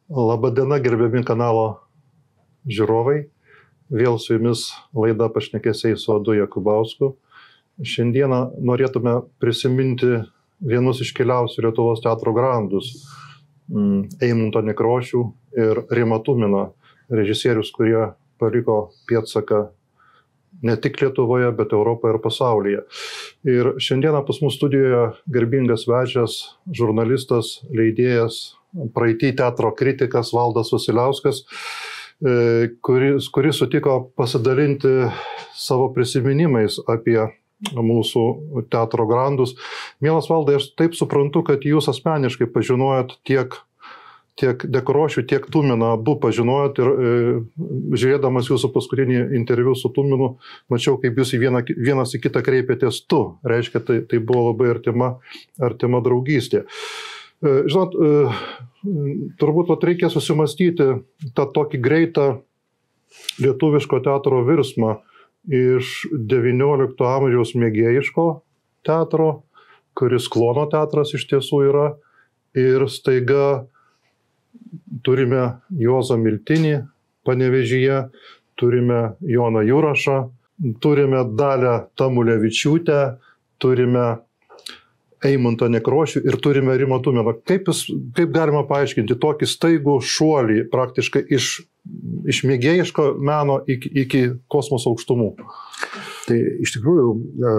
Labadiena, gerbiami kanalo žiūrovai. Vėl su jumis laida Pašnekesiai su Adu Jakubausku. Šiandieną norėtume prisiminti vienus iškiliausių Lietuvos teatro grandus - Eimuntą Nekrošių ir Rimą Tuminą, režisierius, kurie paliko pėdsaką ne tik Lietuvoje, bet Europoje ir pasaulyje. Ir šiandieną pas mus studijoje garbingas svečias, žurnalistas, leidėjas, praeitį teatro kritikas Valdas Vasiliauskas, kuris sutiko pasidalinti savo prisiminimais apie mūsų teatro grandus. Mielas Valdai, aš taip suprantu, kad jūs asmeniškai pažinojot tiek Nekrošių, tiek Tuminą, abu pažinojot ir žiūrėdamas jūsų paskutinį interviu su Tuminu, mačiau, kaip jūs vienas į kitą kreipėtės tu. Reiškia, tai buvo labai artima draugystė. Žinot, turbūt reikia susimastyti tą tokį greitą lietuviško teatro virsmą iš XIX amžiaus mėgėjiško teatro, kuris klono teatras iš tiesų yra, ir staiga turime Juozą Miltinį Panevėžyje, turime Joną Jurašą, turime Dalią Tamulevičiūtę, turime Eimuntą Nekrošių ir turime Rimą Tuminą. Kaip galima paaiškinti tokį staigų šuolį praktiškai iš mėgėjiško meno iki kosmoso aukštumų? Tai iš tikrųjų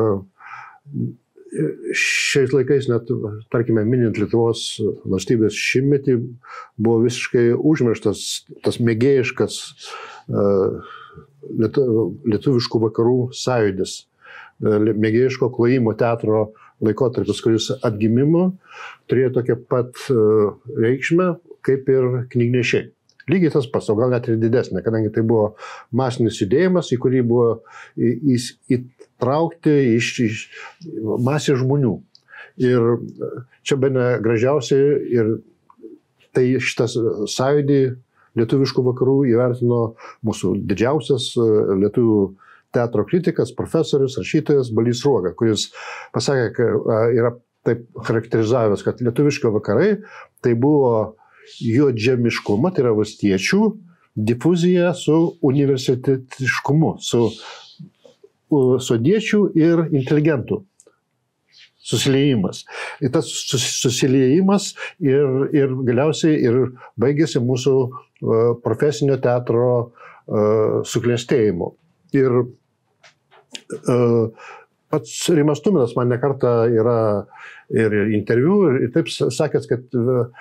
šiais laikais, net, tarkime, minint Lietuvos valstybės šimtmetį, buvo visiškai užmirštas tas mėgėjiškas lietuviškų vakarų sąjūdis, mėgėjiško klojimo teatro laikotarpis, kuris atgimimu turėjo tokią pat reikšmę kaip ir knygnešiai. Lygiai tas pats, o gal net ir didesnė, kadangi tai buvo masinis judėjimas, į kurį buvo įtraukti masė žmonių. Ir čia bene gražiausiai, ir tai šitas sąjūdį lietuviškų vakarų įvertino mūsų didžiausias lietuvių teatro kritikas, profesorius, rašytojas Balys Sruoga, kuris pasakė, yra taip charakterizavęs, kad lietuviški vakarai tai buvo juodžemiškumo, tai yra valstiečių difuzija su universitetiškumu, su sodiečių ir inteligentų susiliejimas. Ir tas susiliejimas ir galiausiai ir baigėsi mūsų profesinio teatro suklestėjimu. Ir pats Rimas Tuminas man ne kartą yra ir interviu ir taip sakęs, kad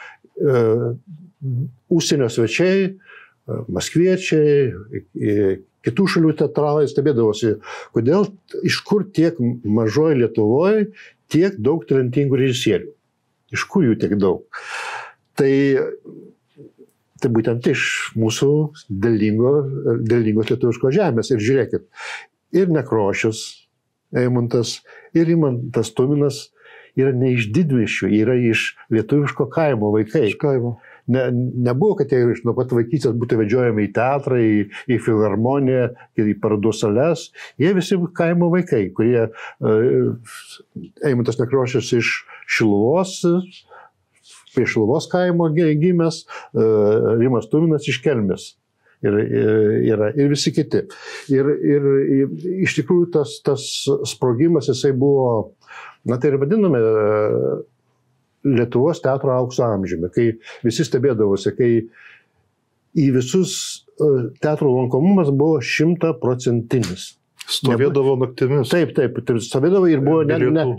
užsienio svečiai, maskviečiai, kitų šalių teatralai stebėdavosi, kodėl, iš kur tiek mažoje Lietuvoje tiek daug talentingų režisierių. Iš kur jų tiek daug. Tai būtent iš mūsų derlingos lietuviškos žemės. Ir žiūrėkit, ir Nekrošius, Eimuntas, ir Rimantas Tuminas yra ne iš didmiesčių, yra iš lietuviško kaimo vaikai. Iš kaimo. Nebuvo, kad jie nuo pat vaikystės būtų vedžiojami į teatrą, į filharmoniją, į parodų sales. Jie visi kaimo vaikai, kurie Eimuntas Nekrošius iš Šiluvos, prie Šiluvos kaimo gimęs, Rimas Tuminas iš Kelmės. Ir visi kiti. Ir iš tikrųjų tas sprogimas, jisai buvo, tai ir vadiname Lietuvos teatro aukso amžiumi, kai visi stebėdavosi, kai į visus teatro lankomumas buvo 100%. Stovėdavo naktimis. Taip, stovėdavo ir buvo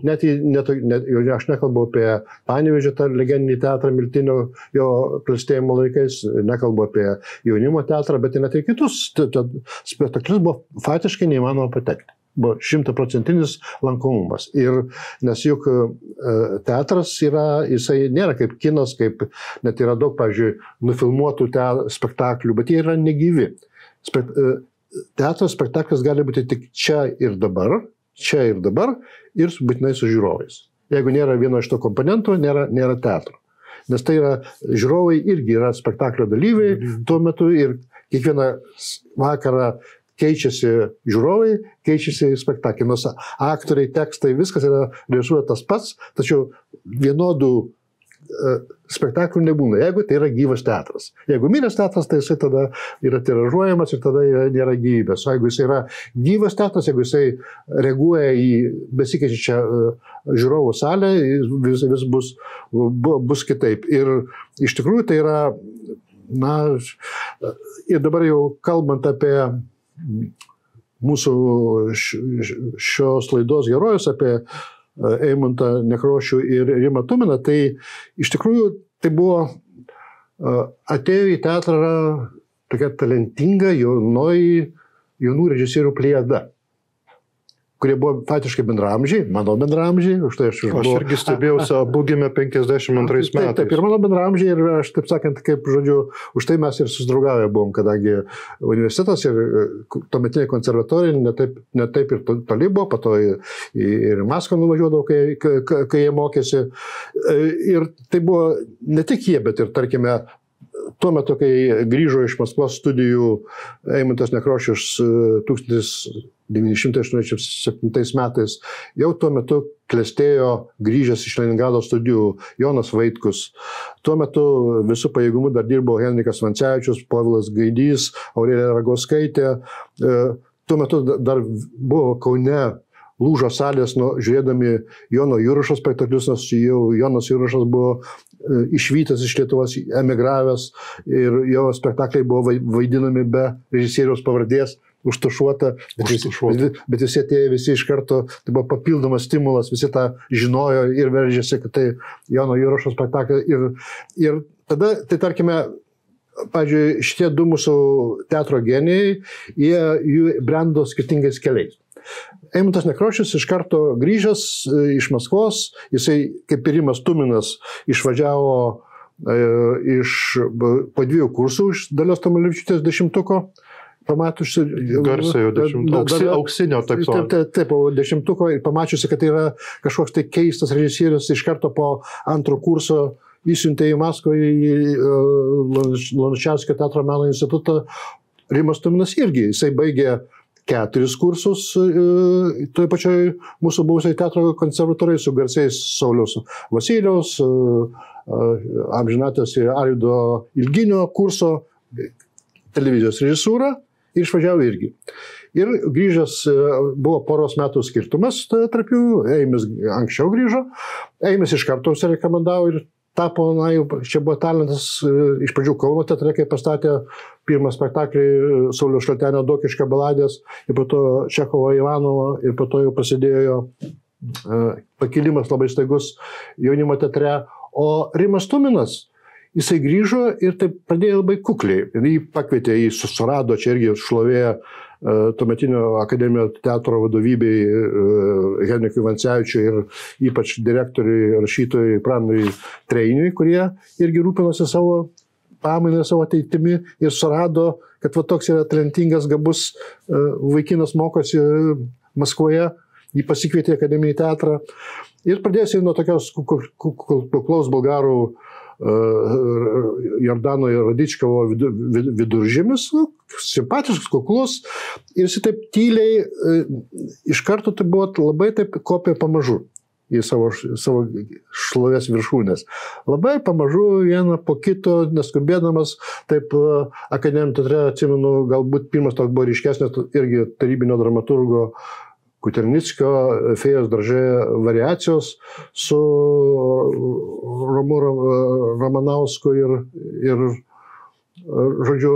aš nekalbu apie Panevėžio tą legendinį teatrą Miltinio jo klestėjimo laikais, nekalbu apie jaunimo teatrą, bet net ir kitus spektaklius buvo faktiškai neįmanoma patekti. Buvo 100% lankomumas. Nes juk teatras jisai nėra kaip kinas, kaip net yra daug, pavyzdžiui, nufilmuotų spektaklių, bet jie yra negyvi. Teatro spektaklis gali būti tik čia ir dabar ir būtinai su žiūrovais. Jeigu nėra vieno iš to komponentų, nėra teatro. Nes tai yra, žiūrovai irgi yra spektaklio dalyviai tuo metu ir kiekvieną vakarą keičiasi žiūrovai, keičiasi spektakliai. Nors aktoriai, tekstai, viskas yra režisuoja tas pats, tačiau vienodų spektaklių nebūna, jeigu tai yra gyvas teatras. Jeigu miręs teatras, tai jisai tada yra tiražuojamas ir tada nėra gyvybės. O jeigu jisai yra gyvas teatras, jeigu jisai reaguoja į besikeičiančią žiūrovų salę, vis bus kitaip. Ir iš tikrųjų tai yra, ir dabar jau kalbant apie mūsų šios laidos herojus, apie Eimantą Nekrošių ir Rimą Tuminą, tai iš tikrųjų tai buvo, atėjo į teatrą tokia talentinga jaunų režisierių plejada, kurie buvo faktiškai bendraamžiai, mano bendraamžiai, už tai aš irgi stebėjausi, abu gimė 52 metais. Taip, ir mano bendraamžiai, ir aš, taip sakant, kaip žodžiu, už tai mes ir susidraugavę buvom, kadangi universitetas ir tuometinė konservatorija netaip ir toli buvo, po to ir Maskvą nuvažiuodavo, kai jie mokėsi. Ir tai buvo ne tik jie, bet ir, tarkime, tuo metu, kai grįžo iš Maskvos studijų Eimantas Nekrošius 1987 metais, jau tuo metu klestėjo grįžęs iš Leningrado studijų Jonas Vaitkus. Tuo metu visų pajėgumų dar dirbo Henrikas Vancevičius, Povilas Gaidys, Aurelija Ragauskaitė. Tuo metu dar buvo Kaune lūžo salės, žiūrėdami Jono Jurašo spektaklius, nes jau Jonas Jurašas buvo išvytas iš Lietuvos, emigravęs ir jo spektakliai buvo vaidinami be režisieriaus pavardės, užtušuota, bet visi atėjo, visi iš karto, tai buvo papildomas stimulas, visi tą žinojo ir veržėsi, kad tai Jono Jurašo spektakliai. Ir tada, tai tarkime, pavyzdžiui, šitie du mūsų teatro genijai, jų brendo skirtingais keliais. Eimantas Nekrošius iš karto grįžęs iš Maskvos, jisai kaip ir Rimas Tuminas išvažiavo po 2 kursų iš Dalios Tamulevičiūtės 10-tuko, pamačiusi garsiojo 10-tuko, auksinio, taip sakant. Taip, po 10-tuko ir pamačiusi, kad tai yra kažkoks tai keistas režisierius, iš karto po 2 kurso įsiuntė į Maskvą į Lunačiarskio teatro meno institutą. Rimas Tuminas irgi, jisai baigė 4 kursus toj pačioj mūsų buvusiai teatro konservatorijai su garsiais Sauliaus Vasyliaus, amžinatės Arvydo Ilginio kurso televizijos režisūrą ir išvažiavo irgi. Ir grįžęs buvo poros metų skirtumas tarp jų, Eimis anksčiau grįžo, Eimis iš karto užsirekomendavo ir tapo, čia buvo talentas iš pradžių Kauno teatre, kai pastatė pirmą spektaklį Sauliaus Šaltenio Dokiškio baladės, ir po to Čechovo Ivanovo, ir po to jau prasidėjo pakilimas labai staigus jaunimo teatre. O Rimas Tuminas, jisai grįžo ir taip pradėjo labai kukliai. Jį pakvietė, jį susirado, čia irgi šlovė tuometinio akademinio teatro vadovybei Henrikui Vancevičiui ir ypač direktoriui, rašytojui Pranui Treiniui, kurie irgi rūpinosi savo pamainą, savo ateitimi ir surado, kad va toks yra talentingas, gabus vaikinas mokosi Maskvoje, jį pasikvietė į akademinį teatrą ir pradėjusi nuo tokios kuklaus bulgarų Jordano Radičkovo viduržemis, simpatiškas, kuklus, ir jis taip tyliai iš karto tai buvo labai taip kopė pamažu į savo šlovės viršūnės. Labai pamažu vieną po kito, neskubėdamas, taip akademiniam teatre, atsimenu, galbūt pirmas toks buvo ryškesnis irgi tarybinio dramaturgo Kuternickio Fėjos daržė variacijos su Romu Ramanausku ir žodžiu,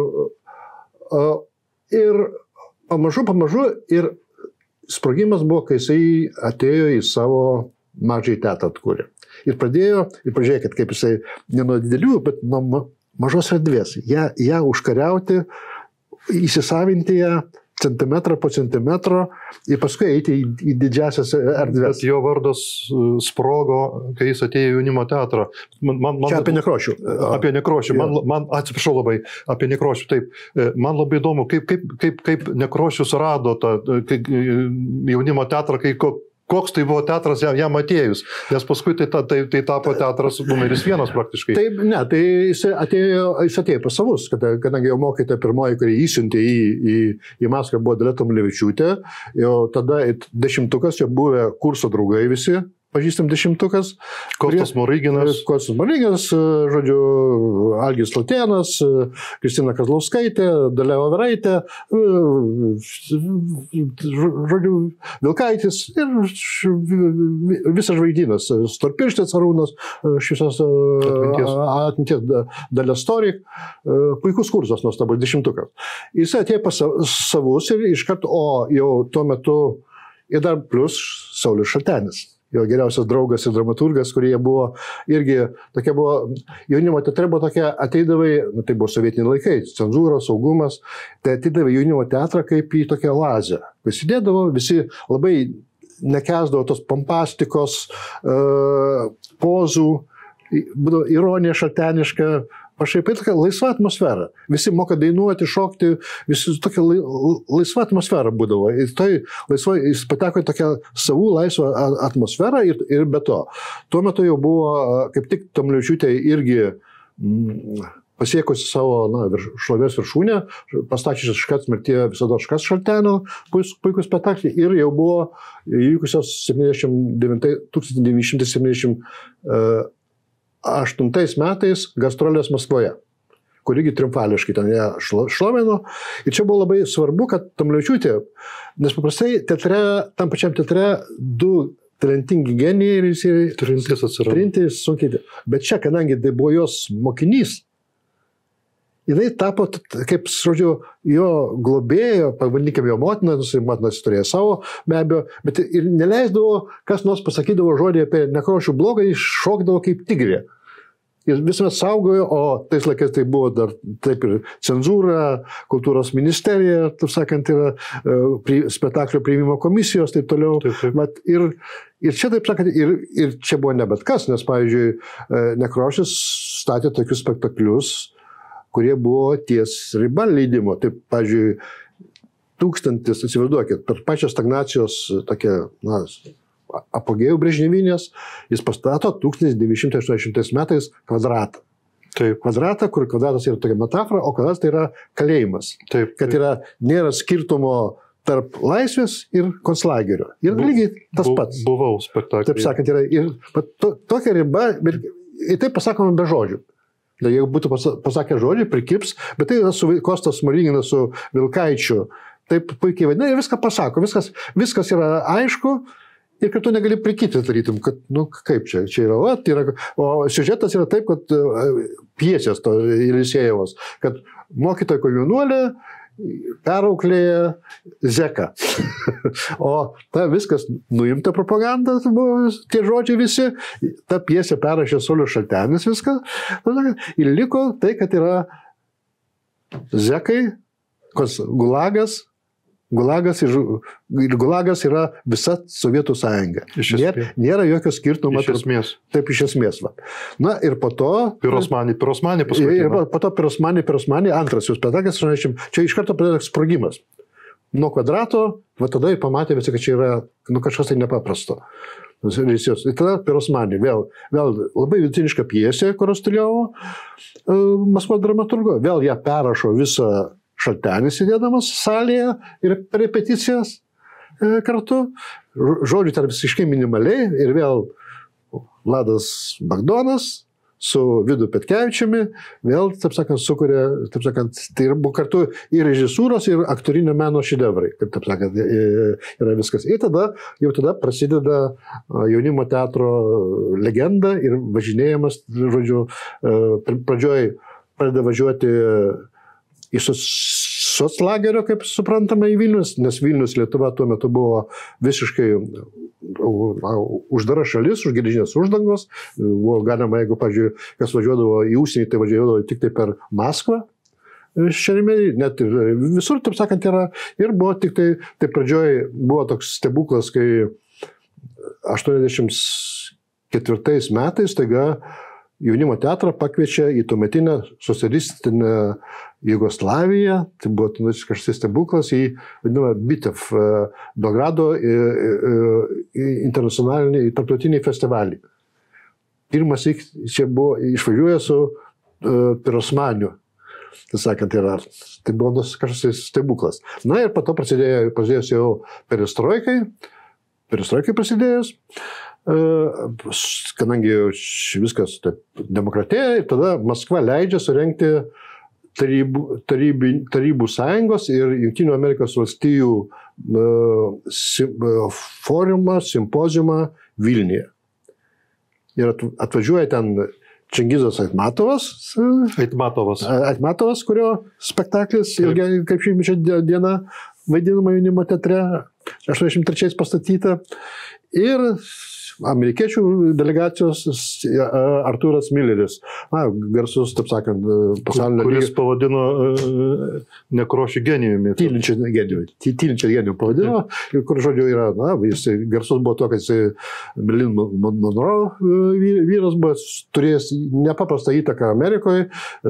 ir pamažu ir sprogimas buvo, kai jisai atėjo į savo mažąjį teatrą atkūrė. Ir pažiūrėkit, kaip jisai ne nuo didelių, bet nuo mažos erdvės. Ją užkariauti, įsisavinti ją centimetrą po centimetro ir paskui eiti į didžiasias erdvės. Bet jo vardas sprogo, kai jis atėjo į jaunimo teatrą. Čia apie Nekrošių. Apie Nekrošių. Man atsiprašau labai, apie Nekrošių. Taip, man labai įdomu, kaip Nekrošius rado tą jaunimo teatrą, koks tai buvo teatras jam atėjus, nes paskui tai tapo teatras numeris 1 praktiškai. Taip, ne, tai jis atėjo pas savus, kadangi jau mokytoja pirmoji, kuri įsiuntė į Maskvą, buvo Dalia Tamulevičiūtė, jau tada 10-tukas, jau buvę kurso draugai visi, pažįstam dešimtukas. Kostas Smoriginas, žodžiu, Algis Latėnas, Kristina Kazlauskaitė, Dalia Overaitė, žodžiu, Vilkaitis ir visas žvaigždynas. Storpirštės Arūnas, šviesios atminties Dalia Storik. Puikus kursas nuostabus, dešimtukas. Jis atėjo pas savus ir iš karto, o jau tuo metu ir dar plus Saulius Šaltenis. Jo geriausias draugas ir dramaturgas, kurie buvo irgi, tokia buvo, jaunimo teatre buvo tokia, ateidavai, tai buvo sovietiniai laikai, cenzūra, saugumas, tai ateidavai jaunimo teatrą kaip į tokią oazę. Prisidėdavo, visi labai nekęsdavo tos pompastikos, pozų, būdavo ironija šalteniška, pašaipai tokia laisva atmosfera. Visi moka dainuoti, šokti, visi tokia laisva atmosfera būdavo. Ir tai laisva, jis pateko į tokią savų laisvą atmosferą ir be to. Tuo metu jau buvo, kaip tik Tamulevičiūtė irgi pasiekusi savo šlovės viršūnę, pastačiusi Škac mirtyje visada Škac Šaltenio, puikus spektaklį, ir jau buvo įvykusios 1978 metais gastrolės Maskvoje, kur irgi triumfališkai ten ją šlovino. Ir čia buvo labai svarbu, kad Tamulevičiūtė, nes paprastai teatre, tam pačiam teatre du talentingi genijai ir trintis sunkiai. Bet čia, kadangi tai buvo jos mokinys, jinai tapo, kaip, žodžiu, jo globėjo, pavadinkim jo motiną, motinas turėjo savo, be abejo, bet ir neleisdavo, kas nors pasakydavo žodį apie Nekrošių blogą, jis šokdavo kaip tigrė. Ir visuomet saugojo, o tais laikais tai buvo dar taip ir cenzūra, kultūros ministerija, taip sakant, yra spektaklio priimimo komisijos, taip toliau. Taip. Ir čia, taip sakant, ir čia buvo ne bet kas, nes, pavyzdžiui, Nekrošius statė tokius spektaklius, kurie buvo ties riba leidimo. Taip, pavyzdžiui, įsivaizduokit, per pačią stagnacijos tokią, apogėjų Brežnevinės, jis pastato 1980 metais Kvadratą. Taip. Kvadratą, kur kvadratas yra tokia metafora, o kvadratas tai yra kalėjimas. Taip. Kad nėra skirtumo tarp laisvės ir konclagerio. Ir lygiai tas pats. Buvau spektaklį. Taip sakant, yra ir tokia riba, ir tai pasakoma be žodžių. Jeigu būtų pasakę žodžiai, prikirps, bet tai yra su Kostas Smoriginas, su Vilkaičiu. Taip puikiai vadina ir viską pasako. Viskas yra aišku ir kad tu negali prikirpti, tarytum, kad, kaip čia yra, o siužetas yra taip, kad pjesės to Ilisėjevos, kad mokytoja komjaunuolė perauklėja zeką. O ta viskas nuimta propaganda, tie žodžiai visi, ta pjesė perrašė Saulius Šaltenis viską. Ir liko tai, kad yra zekai, ir Gulagas yra visa Sovietų sąjunga. Nėra jokio skirtumo. Iš esmės. Taip, iš esmės. Na ir po to... Pirosmanį paskui. Ir po to Pirosmanį, antras jau spektaklis, čia iš karto pradėjo sprogimas. Nuo Kvadrato, tada ir pamatė visi, kad čia yra kažkas tai nepaprasto. Ir tada Pirosmanį, vėl labai vidutiniška pjesė, Korostyliovo, Maskvos dramaturgo, vėl ją perrašo visą Šaltenis sėdėdamas salėje ir repeticijas kartu. Žodžiu, ten visiškai minimaliai ir vėl Vladas Bagdonas su Vidu Petkevičiumi vėl, taip sakant, sukuria, taip sakant, tai buvo kartu ir režisūros, ir aktorinio meno šedevrai, taip sakant, yra viskas. Ir jau tada prasideda jaunimo teatro legenda ir važinėjimas, žodžiu, pradžioj pradeda važiuoti iš soclagerio, kaip suprantama, į Vilnius, nes Vilnius, Lietuva tuo metu buvo visiškai uždara šalis, už geležinės uždangos. Buvo galima, jeigu, pavyzdžiui, kas važiuodavo į užsienį, tai važiuodavo tik tai per Maskvą. Šerimiai, net ir visur, taip sakant, yra. Ir buvo tik tai pradžioj buvo toks stebuklas, kai 84 metais taiga jaunimo teatrą pakviečia į tuometinę socialistinę Jugoslaviją, tai buvo kažkas stebuklas, į vadinamą BITEF, Belgrado internacionalinį tarptautinį festivalį. Pirmas čia buvo išvažiuoja su Pirosmaniu. Tai sakant, tai buvo kažkas stebuklas. Na ir po to prasidėjus jau perestroikai, perestroikai prasidėjus, kadangi viskas taip demokratėja, ir tada Maskva leidžia surengti Tarybų sąjungos ir Jungtinių Amerikos valstijų forumą, simpoziumą Vilniuje. Ir atvažiuoja ten Čingizas Aitmatovas, kurio spektaklis ilgai kaip šimtmečio diena vaidinama Jaunimo teatre, 83 pastatyta. Ir amerikiečių delegacijos Artūras Milleris, garsus, taip sakant, pasaulinio lygio. Kuris pavadino Nekrošių genijumi. Tylinčio genijų pavadino, kur, žodžiu, yra, jis garsus buvo to, kad jis Marilyn Monroe vyras buvo, turėjęs nepaprastą įtaką Amerikoje,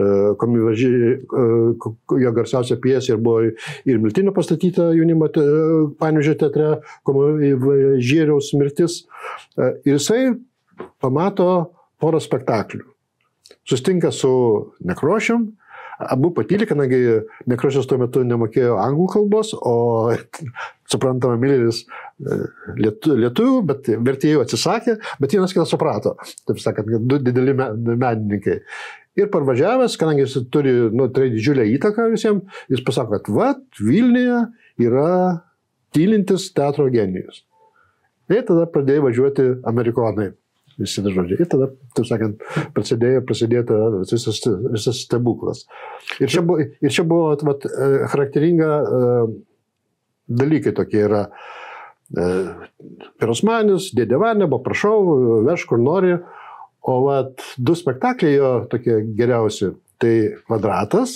jo garsiausia pjesė ir buvo ir Miltinio pastatyta Jaunimo Panevėžio teatre, Žėriaus mirtis. Ir jisai pamato porą spektaklių. Sustinka su Nekrošium, abu patylė, kadangi Nekrošius tuo metu nemokėjo anglų kalbos, o suprantama Milleris lietuvių, bet vertėjų atsisakė, bet vienas kitą suprato. Taip sakant, du dideli menininkai. Ir parvažiavęs, kadangi jis turi didžiulę įtaką visiems, jis pasako, kad Vilniuje yra tylintis teatro genijus. Ir tada pradėjo važiuoti amerikonai, visi žodžiai. Ir tada, taip sakant, prasidėjo visas stebuklas. Ir čia buvo charakteringa dalykai tokie yra. Pirosmanis, Dėdė Vanebo, prašau, veš kur nori. O du spektakliai jo tokie geriausi, tai Kvadratas.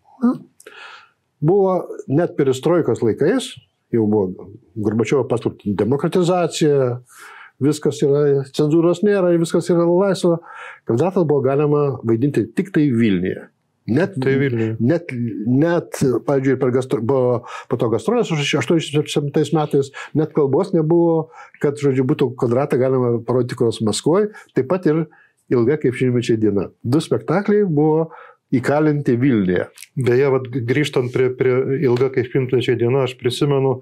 Buvo net perestroikos laikais, jau buvo Gorbačiovo paskelbta demokratizacija, viskas yra, cenzūros nėra, viskas yra laisva. Kvadratas buvo galima vaidinti tik tai Vilniuje. Net, pavyzdžiui, po to gastrolės 87 metais net kalbos nebuvo, kad, žodžiu, būtų Kvadratą galima parodyti kurios Maskvoje, taip pat ir Ilga kaip šimtmečio diena. 2 spektakliai buvo įkalinti Vilniuje. Beje, grįžtant prie Ilga kaip šimtmečio diena, aš prisimenu,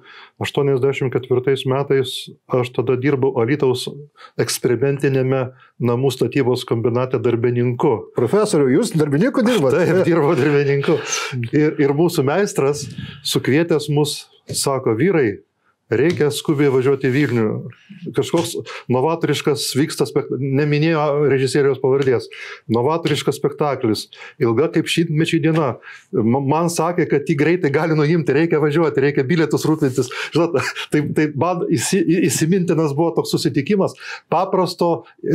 84 metais aš tada dirbau Alytaus eksperimentinėme namų statybos kombinate darbininku. Profesoriau, jūs darbininku dirbote? Taip, dirbau darbininku. Ir mūsų meistras sukvietęs mus, sako, vyrai, reikia skubiai važiuoti į Vilnių. Kažkoks novatoriškas vyksta neminėjo režisieriaus pavardės. Novatoriškas spektaklis. Ilga kaip šimtmečio diena. Man sakė, kad jį greitai gali nuimti, reikia važiuoti, reikia bilietus rūpintis. Žinot, tai man įsimintinas buvo toks susitikimas paprasto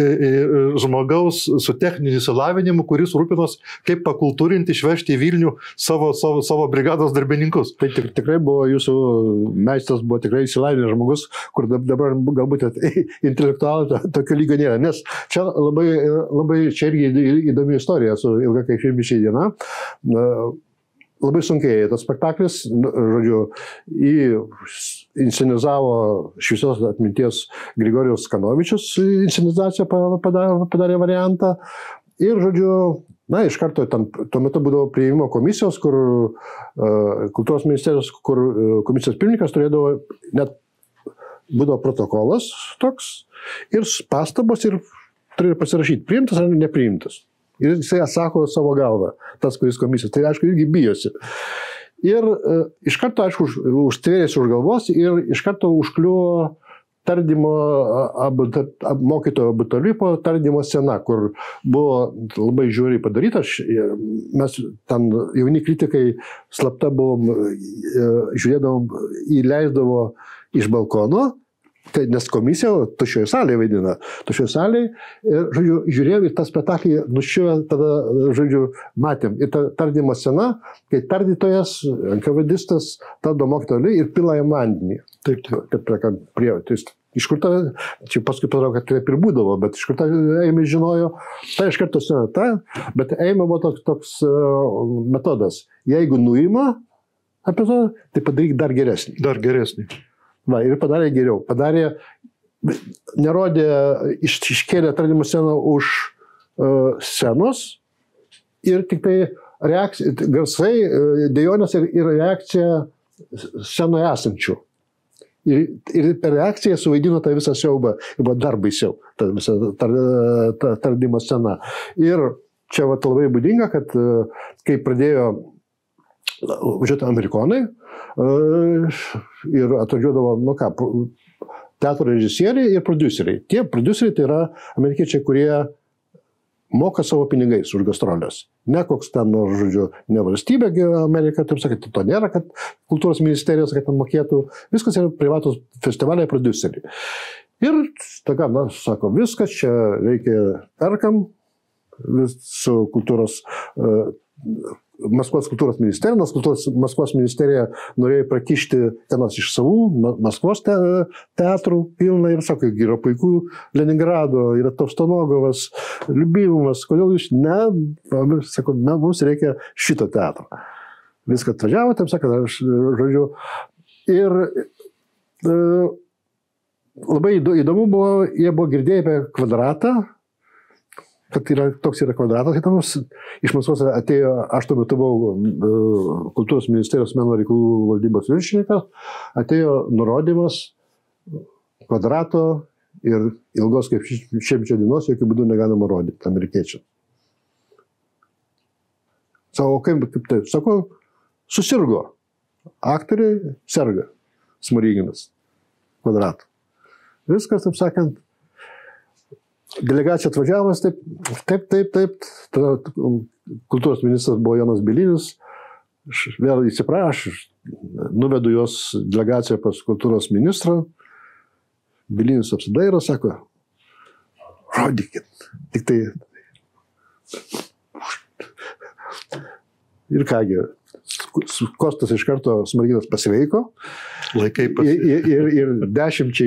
žmogaus su techniniu išsilavinimu, kuris rūpinos, kaip pakultūrinti, išvežti į Vilnių savo brigados darbininkus. Tai tikrai buvo jūsų meistras, buvo tikrai įsilavinęs žmogus, kur dabar galbūt intelektualų tokio lygio nėra. Nes čia labai čia irgi įdomi istorija su Ilga kaip šimtmečio diena. Labai sunkiai tas spektaklis, žodžiu, inscenizavo Šviesios atminties Grigorijus Kanovičius, inscenizaciją padarė variantą. Ir, žodžiu, iš karto tuo metu būdavo priėmimo komisijos, kur kultūros ministerijos, kur komisijos pirmininkas turėdavo, net būdavo protokolas toks ir pastabos ir turėjo pasirašyti, priimtas ar nepriimtas. Ir jisai atsako savo galvą, tas, kuris komisijos. Tai, aišku, irgi bijosi. Ir iš karto, aišku, užtvėrėsi už galvos ir iš karto užkliuvo tardymo, mokytojo Butalipo tardymo scena, kur buvo labai žiūriai padaryta. Mes ten jauni kritikai slapta buvom, žiūrėdavom, įleisdavo iš balkono, nes komisija tuščioje salėje vaidina. Tuščioje salėje, žodžiu, žiūrėjau ir tą spektaklį nuščiuvę, tada, žodžiu, matėm. Ir ta tardymo scena, kai tardytojas, NKVDistas, tardo mokytoją ir pila jam vandenį. Taip, prie. Iš kur ta, čia paskui padarau, kad taip ir būdavo, bet iš kur ta Eimė žinojo, tai iš karto scena ta, bet Eimė buvo toks metodas. Jeigu nuima epizodą, tai padaryk dar geresnį. Dar geresnį. Va, ir padarė geriau. Padarė, nerodė, iškėlė tardymo sceną už scenos ir tik tai reakcija, garsai, dejonės ir reakcija scenoje esančių. ir per reakciją suvaidino tą visą siaubą, ir buvo dar baisiau, ta visa tardymo scena. Ir čia labai būdinga, kad kai pradėjo važiuoti amerikonai ir atvažiuodavo, teatro režisieriai ir prodiuseriai. Tie prodiuseriai tai yra amerikiečiai, kurie moka savo pinigais už gastrolės. Ne koks ten, ne valstybė Amerika, taip sakyti, to nėra, kad kultūros ministerijos, kad ten mokėtų. Viskas yra privatus festivaliai prodiuseriai. Ir, sako, viskas čia reikia perkam su kultūros Maskvos kultūros ministerija, nes Maskvos ministerija norėjo prakišti tenas iš savų Maskvos teatrų pilna ir sako, yra puikų Leningrado, yra Tolstonogovas, Liubimovas, kodėl jūs sako, mums reikia šito teatro. Viską atvažiavo, taip sakant, ir labai įdomu buvo, jie buvo girdėję apie Kvadratą, kad toks yra Kvadratas įdomus. Iš Maskvos atėjo, aš tuo metu buvau kultūros ministerijos meno reikalų valdybos viršininkas, atėjo nurodymas Kvadrato ir ilgos kaip šimčio dienos jokių būdų negalima rodyti amerikiečiams. Sako, kaip tai? Sako, susirgo. Aktoriai serga. Smoriginas. Kvadrato. Viskas, taip sakant, delegacija atvažiavas, taip. Kultūros ministras buvo Jonas Bilinis, vėl įsiprašė, nuvedu jos delegaciją pas kultūros ministrą, Bilinis apsidairo, sako, rodykit, tik tai. Ir kągi, Kostas iš karto Smoriginas pasiveiko. Ir 10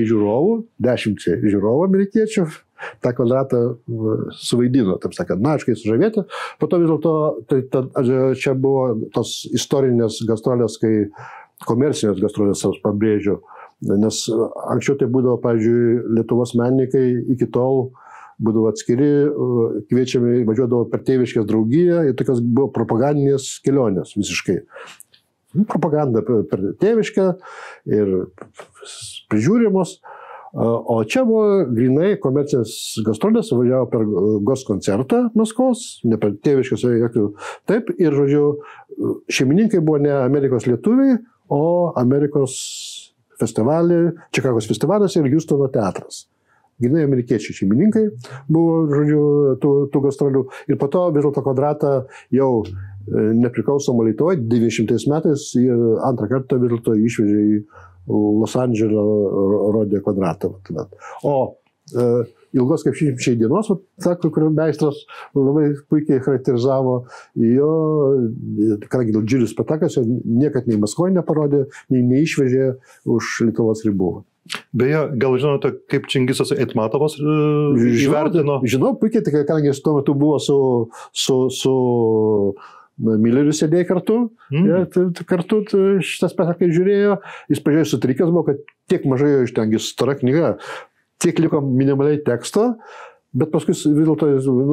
žiūrovų amerikiečių tą Kvadratą suvaidino, taip sakant, aiškiai sužavėti. Po to vis dėlto čia buvo tos istorinės gastrolės, kai komercinės gastrolės, aš pabrėžiu, nes anksčiau tai būdavo, pavyzdžiui, Lietuvos menininkai iki tol būdavo atskiri, kviečiami, važiuodavo per Tėviškės draugiją ir tokios buvo propagandinės kelionės visiškai. Propaganda per Tėviškę ir prižiūrimos. O čia buvo grinai komercinės gastrolės, važiavo per GOS koncertą Maskvos, ne per Tėviškės, taip, ir, šeimininkai buvo ne Amerikos lietuviai, o Amerikos festivalį, Čikagos festivalis ir Hjustono teatras. Grinai amerikiečiai šeimininkai buvo, tų gastrolių. Ir po to vis dėlto Kvadratą jau nepriklausomą Lietuvoje, 90 metais antrą kartą vis dėlto išvežė į Los Andželą, rodė Kvadratą. O ilgos kaip šiai dienos, sako, kur meistras labai puikiai charakterizavo jo, kadangi didžiulis spektaklis, niekad nei Maskvoje neparodė, nei neišvežė už Lietuvos ribų. Beje, gal žinote, kaip Čingisas Aitmatovas įvertino? Žinau, puikiai, kadangi jis tuo metu buvo su Milleriu sėdėjo kartu, kartu šitą spektaklį žiūrėjo, jis pradžioje sutrikęs buvo, kad tiek mažai jo iš ten, stora knyga, tiek liko minimaliai teksto, bet paskui vis dėlto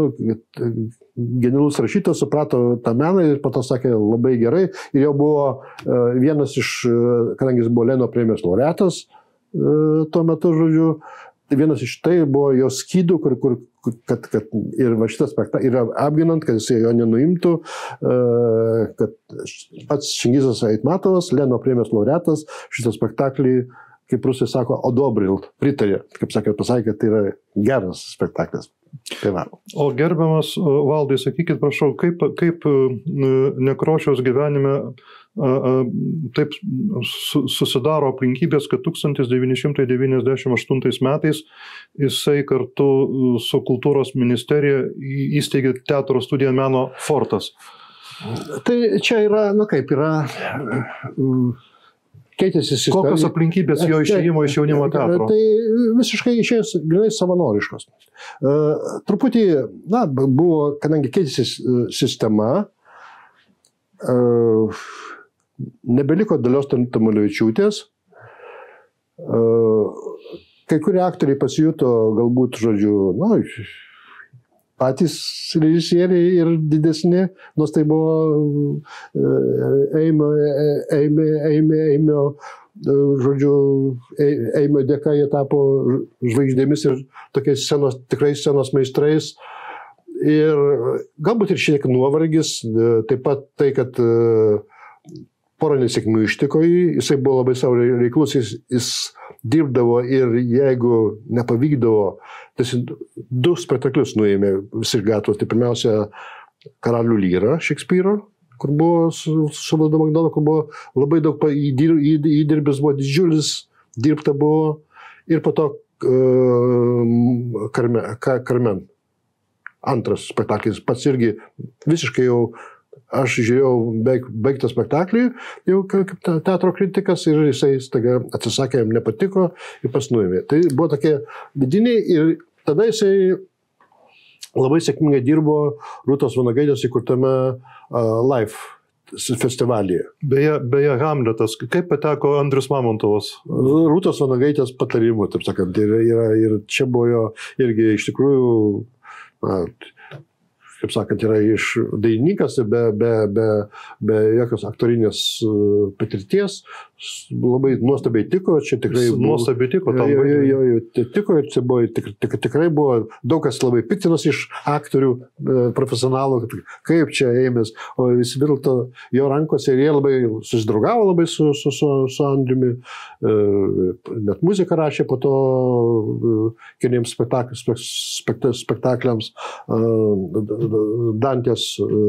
genialus rašytojas suprato tą meną ir po to sakė labai gerai ir jau buvo vienas iš, kadangi jis buvo Lenino premijos laureatas tuo metu, vienas iš tai buvo jo skydų, kad ir va šitas spektaklis, ir apginant, kad jis jo nenuimtų, kad pats Čingisas Aitmatovas, Lenino premijos laureatas, šitą spektaklį, kaip rusai sako, odobril, pritarė, kaip sakė, pasakė, kad tai yra geras spektaklis. Tai va. O gerbiamas Valdai, sakykit, prašau, kaip Nekrošiaus gyvenime taip susidaro aplinkybės, kad 1998 metais jisai kartu su kultūros ministerija įsteigė teatro studiją Meno fortas. Tai čia yra, kaip yra, keitėsi sistema. Kokios aplinkybės jo išėjimo iš jaunimo teatro? Tai visiškai išėjęs grinai savanoriškos. Truputį, buvo, kadangi keitėsi sistema, nebeliko Dalios Tamulevičiūtės. Kai kurie aktoriai pasijuto galbūt, patys režisieriai ir didesni, nors tai buvo Eimio žodžiu, Eimio dėka jie tapo žvaigždėmis ir tokiais tikrai scenos meistrais. Ir galbūt ir šiek tiek nuovargis, taip pat tai, kad porą nesėkmių ištiko jisai buvo labai savo reiklus, jis dirbdavo ir jeigu nepavykdavo, tai 2 spektaklius nuėmė visi gatvos. Tai pirmiausia, Karalių lyra Šekspyro, kur buvo su Vladu Bagdonu, kur buvo labai daug įdirbis, buvo didžiulis, dirbta buvo. Ir po to Karmen. Antras spektaklis, pats irgi visiškai jau, aš žiūrėjau baigtą spektaklį, jau kaip teatro kritikas ir jisai staiga atsisakė, jam nepatiko ir pats nuėmė. Tai buvo tokie vidiniai ir tada jisai labai sėkmingai dirbo Rūtos Vanagaitės įkurtame Life festivalyje. Beje, Hamletas, kaip pateko Andrius Mamontovas? Rūtos Vanagaitės patarimu, taip sakant, ir čia buvo jo irgi iš tikrųjų, kaip sakant, yra iš dainininkas be jokios aktorinės patirties, labai nuostabiai tiko, čia tikrai nuostabiai tiko, tam tiko ir čia buvo, tikrai buvo daug kas labai piktinas iš aktorių profesionalų, kaip čia ėmės, o vis dėlto jo rankose ir jie labai susidraugavo labai su Andriumi, net muziką rašė po to keliems spektakliams, Dantės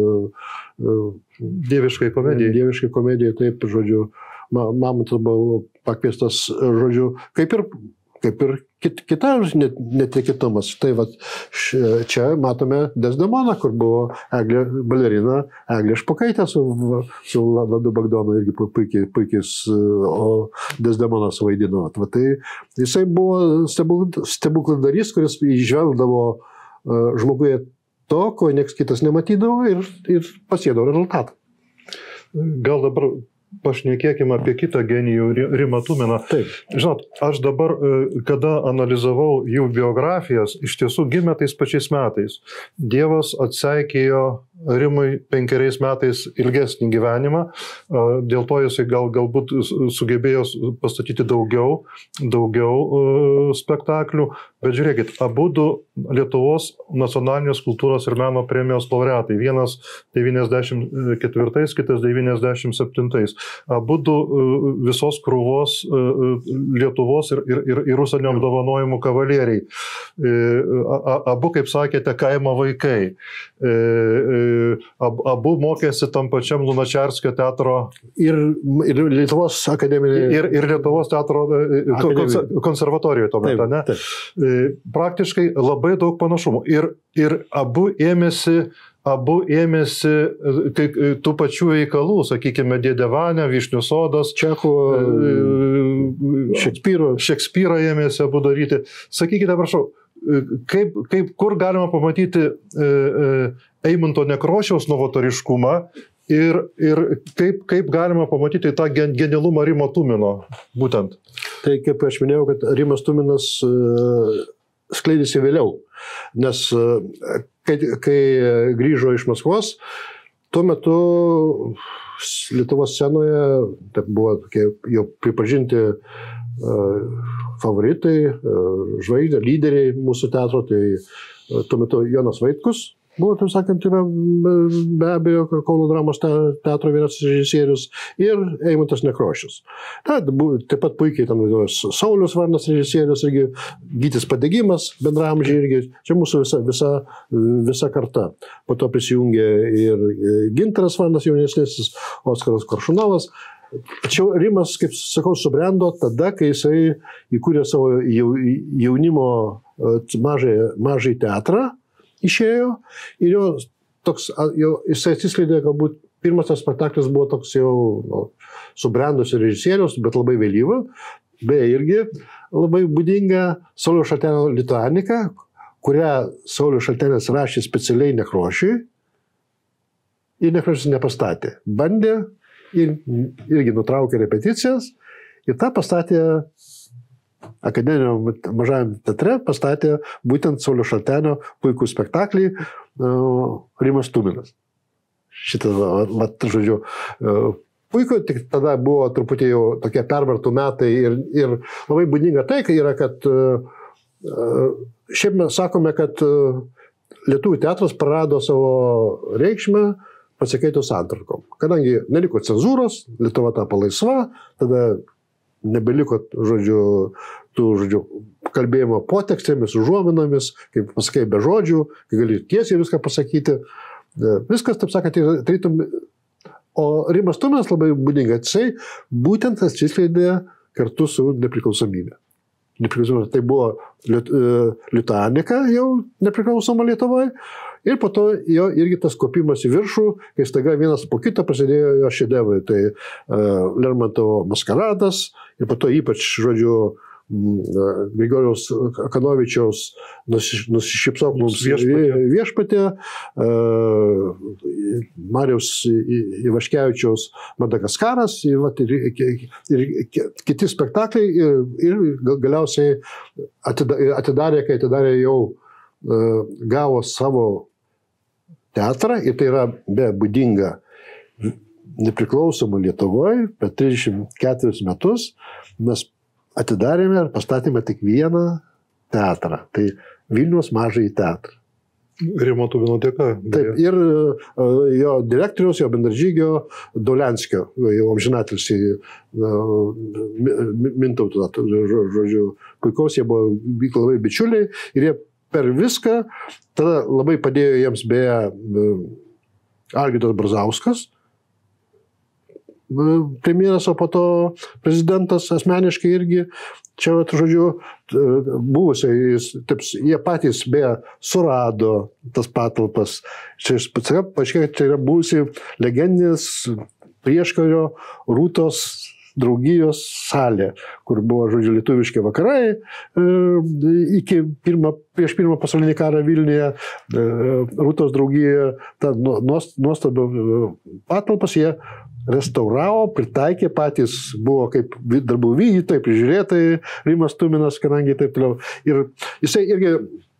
dieviškai komedijai, taip, žodžiu, Mamontovas buvo pakviestas, žodžiu, kaip ir kita netikėtumas. Tai vat, čia matome Desdemoną, kur buvo balerina Eglė Špokaitė su Vladu Bagdonu, irgi puikiai Desdemoną suvaidino. Tai jisai buvo stebukladarys, kuris įžvelgdavo žmoguje to, ko nieks kitas nematydavo ir pasiekdavo rezultatą. Gal dabar pašnekėkime apie kitą genijų, Rimą Tuminą. Taip. Žinot, aš dabar, kada analizavau jų biografijas, iš tiesų gimė tais pačiais metais. Dievas atseikėjo Rimui 5 metais ilgesnį gyvenimą, dėl to jisai galbūt sugebėjo pastatyti daugiau spektaklių, bet žiūrėkit, abudu Lietuvos nacionalinės kultūros ir meno premijos laureatai, vienas 94, kitas 97. Abudu visos krūvos Lietuvos ir užsienio apdovanojimų kavalieriai. Abu, kaip sakėte, kaimo vaikai. Abu mokėsi tam pačiam Lunačarskio teatro ir Lietuvos akademinėje ir Lietuvos teatro konservatorijoje tuo metu, ne? Praktiškai labai daug panašumų. Ir abu ėmėsi tų pačių veikalų, sakykime, Dėdevanė, Vyšnių sodas, Čekų, Šekspyrą ėmėsi abu daryti. Sakykite, prašau, kur galima pamatyti Eimunto Nekrošiaus novatoriškumą ir kaip galima pamatyti tą genialumą Rimo Tumino būtent? Tai kaip aš minėjau, kad Rimas Tuminas skleidėsi vėliau, nes kai grįžo iš Maskvos, tuo metu Lietuvos scenoje tai buvo tokie jau pripažinti favoritai, žvaigždė, lyderiai mūsų teatro, tai tuo metu Jonas Vaitkus buvo, taip sakant, be abejo Kauno dramos teatro vienas režisierius ir Eimuntas Nekrošius. Taip pat puikiai ten Saulius Varnas režisierius, irgi Gytis Padegimas, bendramžiai irgi, čia mūsų visa karta. Po to prisijungė ir Gintaras Varnas jaunesnis, Oskaras Koršunovas. Tačiau Rimas, kaip sakau, subrendo tada, kai jisai įkūrė savo jaunimo mažai teatrą, išėjo ir jisai atsiskleidė, galbūt pirmas tas spektaklis buvo toks jau subrendusio režisierius, bet labai vėlyva, beje irgi labai būdinga Sauliaus Šaltenio lituanika, kurią Saulius Šaltenis rašė specialiai Nekrošiui ir Nekrošius nepastatė. Bandė ir irgi nutraukė repeticijas ir tą pastatė Akademiniam mažajam teatre, pastatė būtent Sauliaus Šaltenio puikų spektaklį Rimas Tuminas. Šitą, žodžiu, puiku, tik tada buvo truputį jau tokie pervartų metai ir labai būdinga tai, yra, kad šiaip mes sakome, kad lietuvių teatras prarado savo reikšmę pasikeitus santvarkom. Kadangi neliko cenzūros, Lietuva tapo laisva, tada nebeliko, kalbėjimo potekstėmis, užuominomis, kaip pasakai, be žodžių, kai gali tiesiai viską pasakyti. Viskas, taip sakant, tarytum. O Rimas Tuminas labai būdinga, jisai būtent atsiskleidė kartu su nepriklausomybė. Tai buvo Lituanika jau nepriklausoma Lietuvoje ir po to jo irgi tas kopimas į viršų, kai staiga vienas po kito prasidėjo jo šedevrai. Tai Lermontovo Maskaradas ir po to ypač, Grigorijaus Kanovičiaus Nusišypsok mums viešpatė, Mariaus Ivaškevičiaus Madagaskaras ir kiti spektakliai ir galiausiai kai atidarė jau gavo savo teatrą ir tai yra be būdinga nepriklausomą Lietuvoje per 34 metus mes atidarėme ir pastatėme tik vieną teatrą. Tai Vilniaus mažąjį teatrą. Rimo Tumino dėka. Taip, ir jo direktoriaus, jo bendražygio Daulenskio, jau amžinatilsį Mintautų, puikaus, jie buvo labai bičiuliai ir jie per viską, tada labai padėjo jiems beje Algirdas Brazauskas, premjeras, o po to prezidentas asmeniškai irgi, čia, buvusiai, jie patys beje surado tas patalpas. Čia paaiškėjo, tai yra buvusi legendinės prieškario Rūtos draugijos salė, kur buvo, lietuviški vakarai prieš pirmą pasaulinį karą Vilniuje, Rūtos draugijoje, ta nuostabio patalpas jie restauravo, pritaikė patys, buvo kaip darbų vykdytojai, prižiūrėtojai, Rimas Tuminas, kadangi taip toliau. Ir jisai irgi,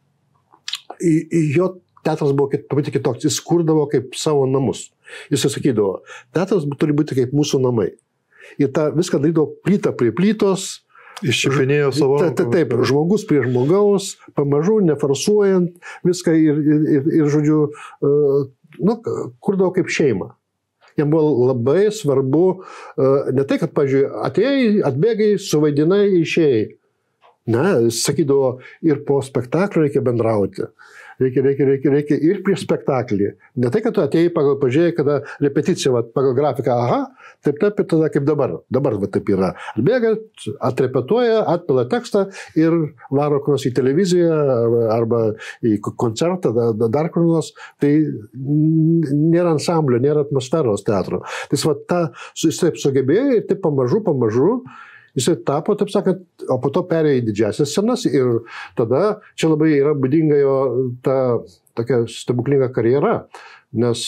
jo teatras buvo truputį kitoks, jis kurdavo kaip savo namus. Jisai sakydavo, teatras turi būti kaip mūsų namai. Ir tą viską darydavo plytą prie plytos. Iščiupinėjo savo. Taip, žmogus prie žmogaus, pamažu, nefarsuojant viską ir kurdavo kaip šeima. Jam buvo labai svarbu, ne tai, kad, pavyzdžiui, atėjai, atbėgai, suvaidinai, išėjai. Ne, jis sakydavo, ir po spektaklio reikia bendrauti. Reikia ir prieš spektaklį. Ne tai, kad tu atėjai pagal pažiūrėjai, kada repeticija, pagal grafiką, taip, ir tada kaip dabar. Dabar taip yra. Atbėga, atrepetuoja, atpila tekstą ir varo kurios į televiziją arba į koncertą, dar kur nors. Tai nėra ansamblio, nėra atmosferos teatro. Tai jis taip sugebėjo ir taip pamažu, jisai tapo, taip sakant, o po to perėjo į didžiasias scenas ir tada čia labai yra būdinga jo ta tokia stebuklinga karjera, nes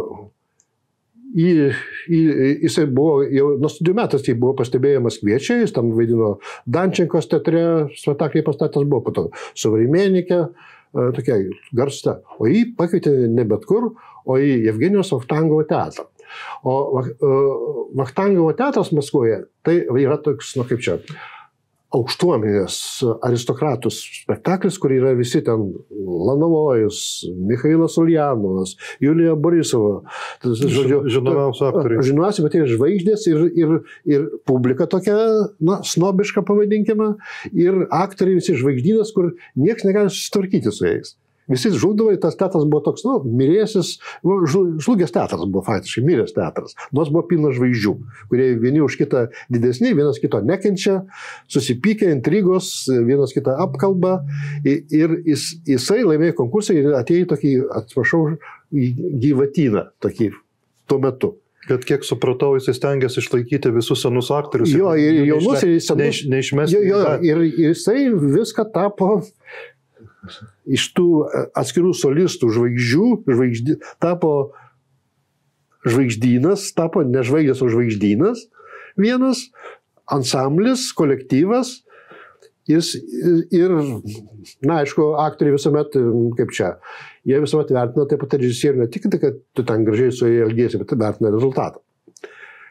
jisai buvo, jau nuo studijų metas jis buvo pastebėjamas Kviečia, jis tam vaidino Dančenkos teatre, spektakliai pastatęs buvo, po to Savrimėnikė, tokia garsta, o jį pakvietė ne bet kur, o į Jevgenijos Vachtangovo teatrą. O Vachtangovo teatras Maskvoje, tai yra toks, kaip čia, aukštuomenės aristokratų spektaklis, kur yra visi ten Lanovojus, Michailas Uljanovas, Julija Borisova. Žinomiausi aktoriai. Žinomiausi, bet ir žvaigždės, ir publika tokia, snobiška pavadinkime, ir aktoriai visi žvaigždynas, kur niekas negali susitvarkyti su jais. Visi žūdavo, tas teatras buvo toks, mirėsis, žlugęs teatras buvo faktiškai, miręs teatras. Nors buvo pilnas žvaigždžių, kurie vieni už kitą didesni, vienas kito nekenčia, susipykia, intrigos, vienas kitą apkalba. Ir jisai laimėjo konkursą ir atėjo tokį, atsiprašau, gyvatyną, tokį tuo metu. Bet kiek supratau, jisai stengiasi išlaikyti visus senus aktorius. Jo, ir jaunus, ir senus. Neišmesti. Ir jisai viską tapo iš tų atskirų solistų tapo žvaigždynas, tapo ne žvaigždės, o žvaigždynas vienas, ansamblis, kolektyvas ir, aišku, aktoriai visuomet, kaip čia, jie visuomet vertina taip pat režisierių, ne tik tai, kad tu ten gražiai su jie elgėsi, bet vertina rezultatą.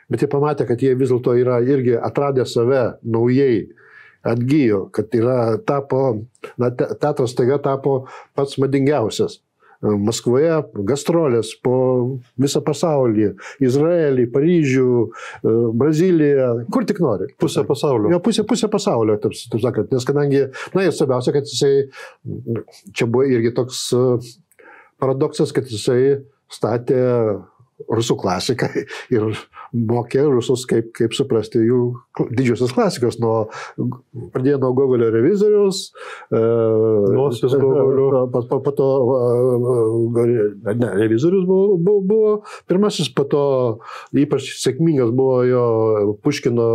bet jie pamatė, kad jie vis dėlto yra irgi atradę save naujai, atgyjo, kad teatras taiga tapo pats madingiausias. Maskvoje gastrolės po visą pasaulį, Izraelį, Paryžių, Braziliją, kur tik nori. Pusę pasaulio. Jo, pusė pasaulio, taip sakant, nes kadangi, ir svarbiausia, kad jisai, čia buvo irgi toks paradoksas, kad jisai statė rusų klasiką ir mokė rusus, kaip suprasti jų didžiosios klasikos. Pradėjo nuo Gogolio revizoriaus, Nosis Gogolio. Po to revizorius buvo pirmasis, po to ypač sėkmingas buvo jo Puškino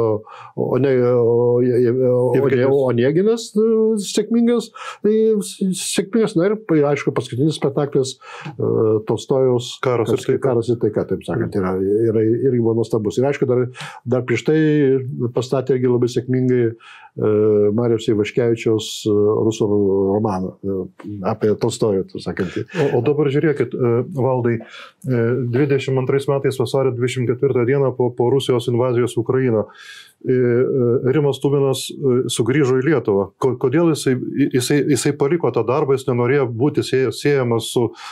Oneginas sėkmingas. Ir aišku, paskutinis spektaklis Tolstojaus Karas ir taika, taip sakant, irgi buvo nuostabus. Ir aišku, dar prieš tai pastatė irgi labai sėkmingai Mariaus Ivaškevičiaus rusų romaną apie Tolstojų, taip sakant. O dabar žiūrėkit, Valdai, 22 metais vasario 24 dieną po Rusijos invazijos į Ukrainą Rimas Tuminas sugrįžo į Lietuvą. Kodėl jisai paliko tą darbą, jis nenorėjo būti siejamas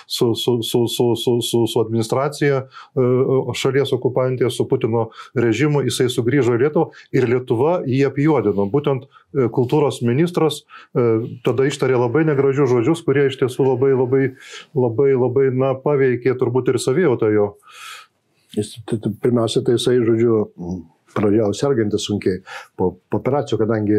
su administracija šalies okupantija, su Putino režimu, jisai sugrįžo į Lietuvą ir Lietuva jį apjuodino. Būtent kultūros ministras tada ištarė labai negražius žodžius, kurie iš tiesų labai paveikė turbūt ir savijautą jo. Pirmiausia, tai jisai, žodžiu, pradėjo sergantis sunkiai po operacijų, kadangi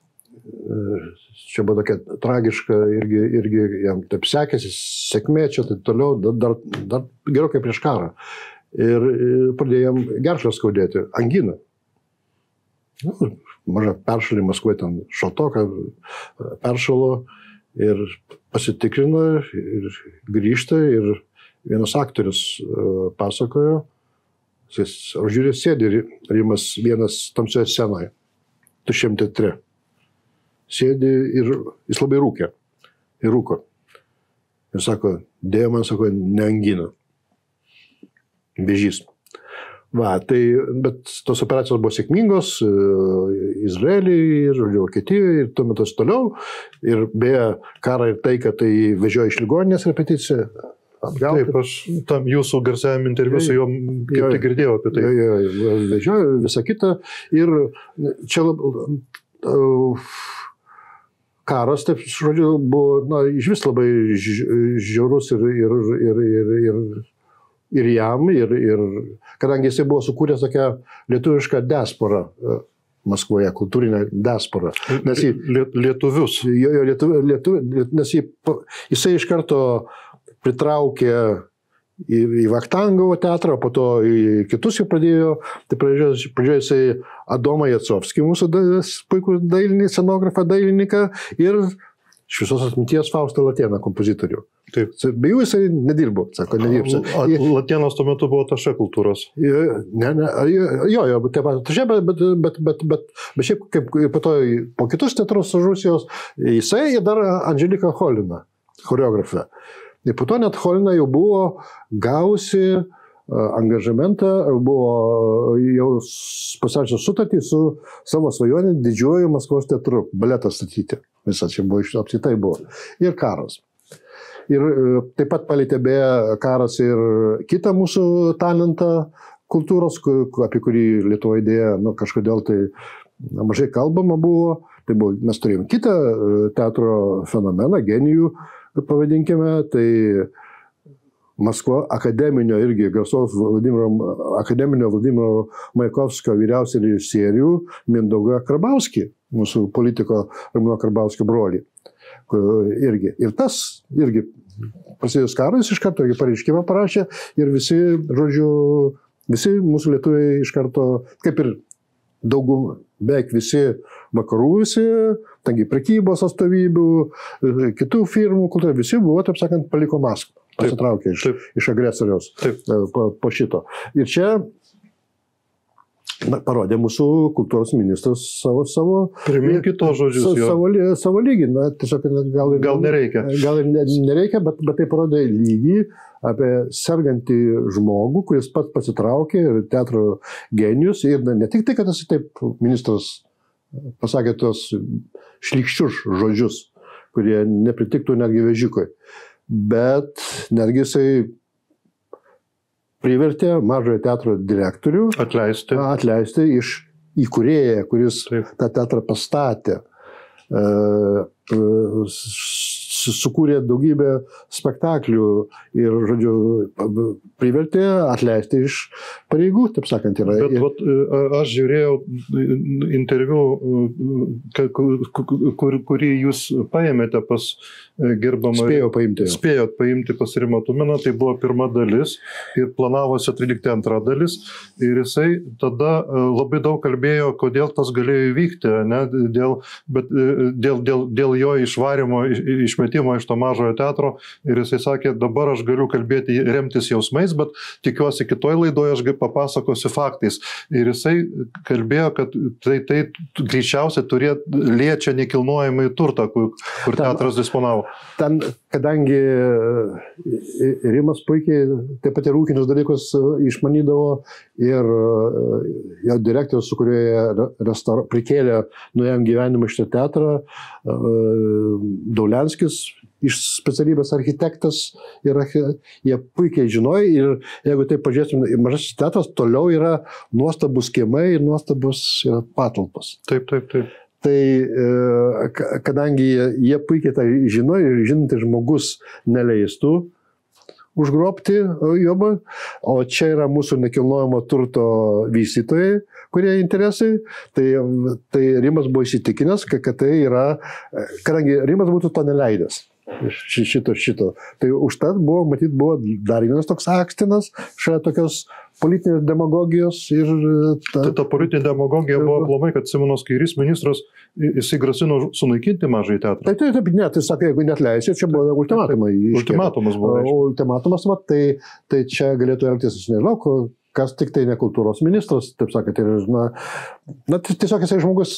čia buvo tokia tragiška, irgi jam taip sekėsi, sėkmė čia, tai toliau, dar gerokai prieš karą. Ir pradėjo jam gerklę skaudėti, angina. Maža peršalį Maskvoje, ten šaltoka, peršalo ir pasitikrino ir grįžta ir vienas aktorius pasakojo, žiūrė, sėdi Rimas vienas tamsioje scenoje, tuščiam teatre. Sėdi ir jis labai rūkė. Ir rūko. Ir sako, dėjo man, sako, neangina. Vėžys. Bet tos operacijos buvo sėkmingos Izraelyje, Vokietijoje ir tuo metu toliau. Ir beje, karą ir taiką tai vežiojo iš ligoninės repeticiją. Taip, aš tam jūsų garsiajam interviu su juo kaip tik girdėjau apie tai. Vežiojo visą kitą. Ir čia karas, taip, žodžiu, buvo iš vis labai žiaurus ir jam, ir kadangi jisai buvo sukūręs tokią lietuvišką diasporą Maskvoje, kultūrinę diasporą. Lietuvius. Nes jisai iš karto pritraukė į Vachtangovo teatrą, po to į kitus jau pradėjo. Tai pradėjo jisai Adomą Jacovskį, mūsų puikų dailinį, scenografą, dailininką, ir Šviesos atminties Faustą Latėną, kompozitorių. Taip. Be jų jisai nedirbo, sako, nedirbsi. Latėnas tuo metu buvo tašė kultūros. Bet šiaip kaip po kitus teatrus Rusijos, jisai ir dar Andželika Cholina, choreografė. Ir po to net Cholina jau buvo gausi angažamentą, buvo jau pasirašęs sutartį su savo svajonė didžiuoju Maskvos teatru, baletą statyti. Visą čia buvo, apskritai buvo. Ir karas. Ir taip pat palėtė beje karas ir kitą mūsų talentą kultūros, apie kurį Lietuvoje idėja, kažkodėl tai mažai kalbama buvo. Tai buvo, mes turėjom kitą teatro fenomeną, genijų, pavadinkime, tai Maskva akademinio irgi garsaus akademinio Vladimiro Majakovskio vyriausią režisierių Mindaugą Karbauskį, mūsų politiko Ramūno Karbauskio brolį. Ir tas irgi prasidėjus karui, jis iš karto pareiškimą parašė ir visi mūsų lietuviai iš karto, kaip ir daugum, beveik visi vakarų, tangi prekybos atstovybių, kitų firmų, visi buvo, taip sakant, paliko Maskvą, pasitraukė iš agresoriaus po šito. Ir čia parodė mūsų kultūros ministras savo Priminkit to žodžius. Savo lygį. Na, tiesiog Gal nereikia. Gal ir nereikia, bet tai parodė lygį apie sergantį žmogų, kuris pats pasitraukė ir teatro genijus. Ir ne tik tai, kad jis taip ministras pasakė tos šlykščius žodžius, kurie nepritiktų netgi vežikui, bet netgi jisai privertė Mažojo teatro direktorių atleisti iš įkūrėją, kuris tą teatrą pastatė. Sukūrė daugybę spektaklių ir, žodžiu, privertė atleisti iš pareigų, taip sakant. Bet aš žiūrėjau interviu, kurį jūs paėmėte pas gerbamą. Spėjot paimti pas Rimą Tuminą, tai buvo pirma dalis ir planavosi atlikti antrą dalis. Ir jisai tada labai daug kalbėjo, kodėl tas galėjo įvykti, ne? Dėl jo išvarimo, išmetimo iš to Mažojo teatro. Ir jisai sakė, dabar aš galiu kalbėti, remtis jausmais, bet tikiuosi kitoj laidoje aš papasakosiu faktais. Ir jisai kalbėjo, kad tai greičiausiai liečia nekilnojamąjį turtą, kur teatras disponavo. Ten, kadangi Rimas puikiai taip pat ir ūkinius dalykus išmanydavo ir jo direktorius, su kuriuo prikėlė nuėjom gyvenimą iš teatrą, Daulenskis, iš specialybės architektas, ir jie puikiai žinojo ir jeigu taip pažiūrėsim, Mažasis teatras toliau yra nuostabus kiemai ir nuostabus patalpos. Taip. Tai kadangi jie puikiai tai žino ir žinantis žmogus neleistų užgrobti jobą, o čia yra mūsų nekilnojamo turto vystytojai, kurie interesai, tai Rimas buvo įsitikinęs, kad tai yra, kadangi Rimas būtų to neleidęs. Šito. Tai užtat buvo dar vienas toks akstinas, šalia tokios politinės demagogijos ir... Ta politinė demagogija buvo aplamai, kad Simonas Kairys ministras, jisai grasino sunaikinti Mažąjį teatrą. Taip, ne, tai sakė, jeigu neatleisi, čia buvo ultimatumai. Ultimatumas buvo. Ultimatumas, tai čia galėtų elgtis, aš nežinau, kas tik tai ne kultūros ministras, taip sakant, tiesiog jisai žmogus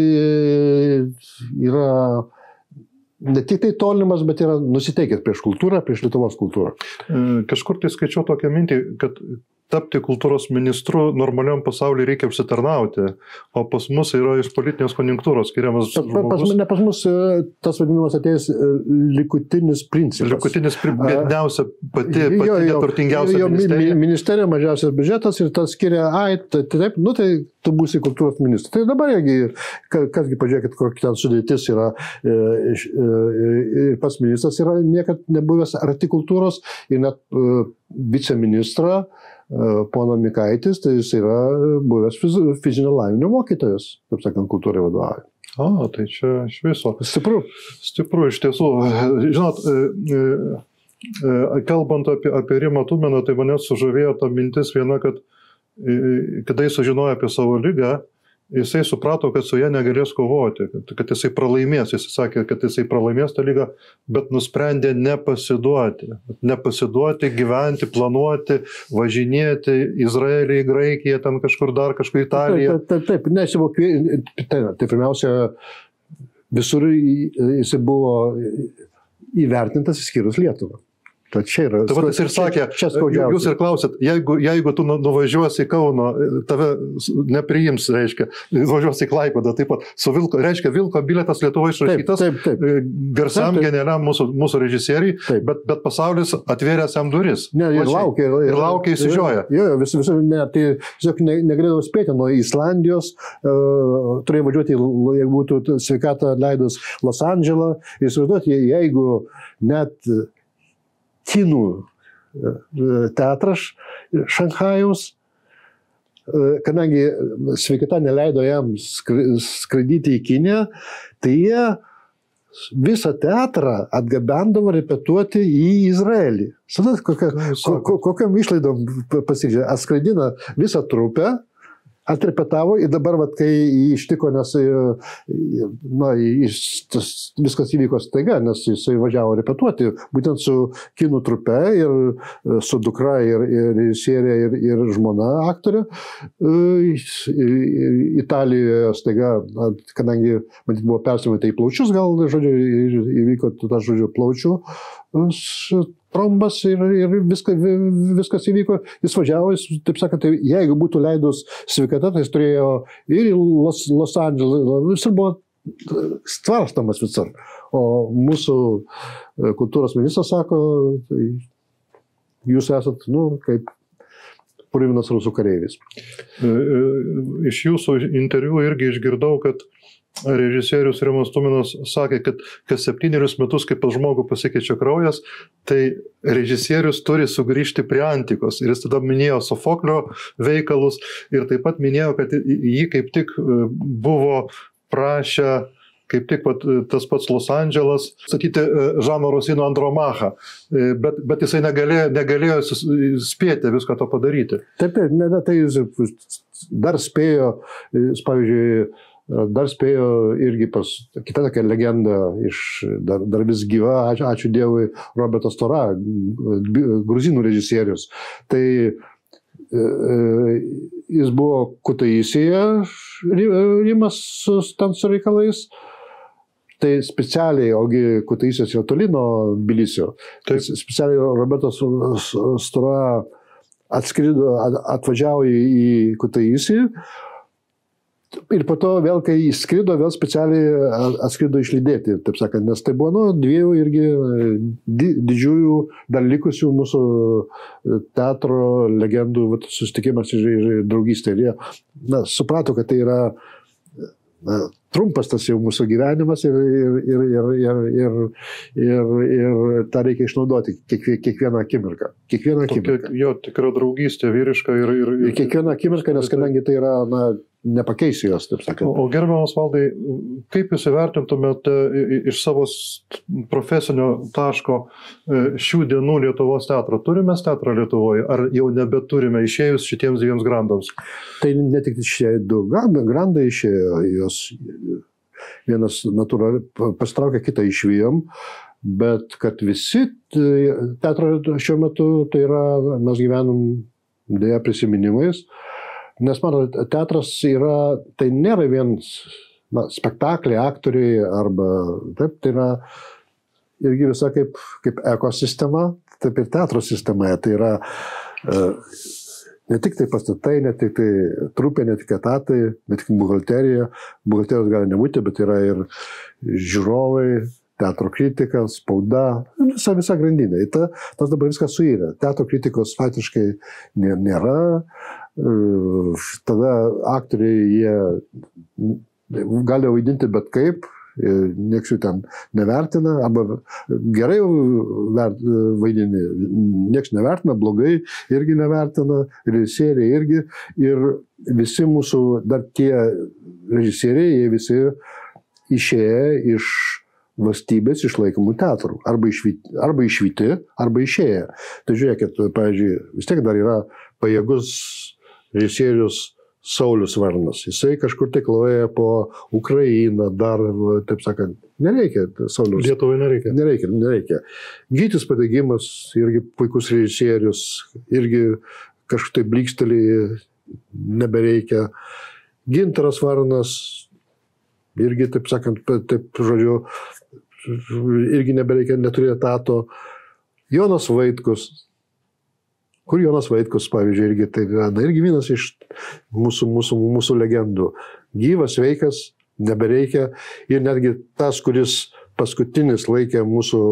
yra ne tik tai tolimas, bet yra nusiteikęs prieš kultūrą, prieš Lietuvos kultūrą. Kažkur tai skaičiau tokią mintį, kad tapti kultūros ministru normaliam pasaulyje reikia apsitarnauti, o pas mus yra iš politinės konjunktūros skiriamas žmogus. Pas mus tas vadinamas atėjęs likutinis principas. Likutinis biedniausia, pati neturtingiausia ministerija. Ministerija mažiausias biudžetas ir tas skiria, taip, tai tu būsi kultūros ministras. Tai dabar, kasgi pažiūrėkit, kokia ten sudėtis yra, ir pas ministras yra niekad nebuvęs arti kultūros ir net viceministra pono Mikaitis, tai jis yra buvęs fizinio lavinimo mokytojas, taip sakant, kultūrai vadovauja. Tai čia iš viso. Stipru, iš tiesų. Žinot, kalbant apie Rimą Tuminą, tai mane sužavėjo ta mintis viena, kad kada jis sužinojo apie savo ligą, jisai suprato, kad su ja negalės kovoti, kad jisai pralaimės. Jisai sakė, kad jisai pralaimės tą lygą, bet nusprendė nepasiduoti. Nepasiduoti, gyventi, planuoti, važinėti Izraelį, Graikiją, ten kažkur dar, kažkur Italiją. Taip, nesivokė. Tai pirmiausia, visur jisai buvo įvertintas išskyrus Lietuvą. Tai čia yra. Tai jis ir sakė, jūs ir klausėt, jeigu tu nuvažiuosi į Kauną, tave nepriims, reiškia, važiuosi į Klaipėdą, taip pat, reiškia, Vilko bilietas Lietuvoje išrašytas, garsiam genialiam mūsų režisieriui, bet pasaulis atvėręs jam duris. Ir laukia įsižioja. Visur, tai tiesiog negalėdavo spėti nuo Islandijos, turėjo važiuoti, jeigu būtų sveikatą leidus Los Andželą, ir įsivaizduoti, jeigu net kinų teatras Šanchajaus, kadangi sveikata neleido jam skraidyti į Kiniją, tai jie visą teatrą atgabendavo repetuoti į Izraelį. Kokiam išlaidom pasižiūrė, atskraidina visą trupę, atrepetavo ir dabar, kai jį ištiko, nes viskas įvyko staiga, nes jisai važiavo repetuoti, būtent su kinų trupe ir su dukra ir režisierė ir žmona aktorė. Italijoje staiga, kadangi, matyt, buvo persimeta į plaučius, gal, žodžiu, įvyko tas, žodžiu, plaučių trombas ir viskas įvyko. Jis važiavo, taip sakant, jeigu būtų leidus sveikata, tai jis turėjo ir į Los Andželą, visur buvo stvarstamas visur. O mūsų kultūros ministras sako, jūs esat, kaip purvinas rusų kareivis. Iš jūsų interviu irgi išgirdau, kad režisierius Rimas Tuminas sakė, kad kas 7 metus, kai pas žmogų pasikeičia kraujas, tai režisierius turi sugrįžti prie antikos. Ir jis tada minėjo Sofoklio veikalus ir taip pat minėjo, kad jį kaip tik buvo prašę, kaip tik tas pats Los Andželas, statyti Žano Rosino Andromachą, bet jisai negalėjo spėti viską to padaryti. Taip, tai dar spėjo, pavyzdžiui, dar spėjo irgi pas kitą tokią legendą dar vis gyva, ačiū Dievui, Robertas Tora, gruzinų režisierius. Tai jis buvo Kutaisėje, Rimas ten su reikalais. Tai specialiai, ogi Kutaisės yra toli nuo Tbilisio, tai specialiai Robertas Tora atvažiavo į Kutaisį. Ir po to vėl, kai įskrido, vėl specialiai atskrido išlydėti, taip sakant, nes tai buvo dviejų irgi didžiųjų dar likusių mūsų teatro legendų susitikimas ir draugystė. Ir jie suprato, kad tai yra trumpas tas jau mūsų gyvenimas ir tą reikia išnaudoti kiekvieną akimirką. Jo, tikra draugystė vyriška ir kiekvieną akimirką, nes kadangi tai yra, nepakeisi jos, taip sakant. O gerbiamas Valdai, kaip jūs įvertintumėte iš savo profesinio taško šių dienų Lietuvos teatrą? Turime teatrą Lietuvoje, ar jau nebeturime išėjus šitiems dviems grandams? Tai ne tik šie du grandai išėjo, jos vienas natūraliai pastraukė, kitą išvijom, bet kad visi teatro šiuo metu, tai yra, mes gyvenam dėja prisiminimais. Nes, matote, teatras yra, tai nėra vien spektakliai, aktoriai, arba taip, tai yra irgi visa kaip ekosistema, taip ir teatro sistemoje. Tai yra ne tik tai pastatai, ne tik tai trupė, ne tik etatai, ne tik buhalterija. Buhalterijos gali nebūti, bet yra ir žiūrovai, teatro kritikas, spauda, visa grandinė. Tas dabar viskas suirė. Teatro kritikos faktiškai nėra. Tada aktoriai jie gali vaidinti bet kaip, nieks jų ten nevertina, arba gerai vaidini, nieks nevertina, blogai irgi nevertina, režisieriai irgi, ir visi mūsų, dar tie režisieriai, jie visi išėję iš valstybės išlaikomų teatrų, arba išvyti, arba išėję. Tai žiūrėkit, pavyzdžiui, vis tiek dar yra pajėgus režisierius Saulius Varnas. Jisai kažkur tai kloja po Ukrainą, dar, taip sakant, nereikia. Saulius. Lietuvai nereikia. Nereikia. Gytis Padegimas, irgi puikus režisierius, irgi kažkaip tai blykstelį nebereikia. Gintaras Varnas, irgi, taip sakant, taip žodžiu, irgi nebereikia, neturi etato. Jonas Vaitkus. Kur Jonas Vaitkus, pavyzdžiui, irgi tai yra, irgi vienas iš mūsų legendų. Gyvas, sveikas, nebereikia. Ir netgi tas, kuris paskutinis laikė mūsų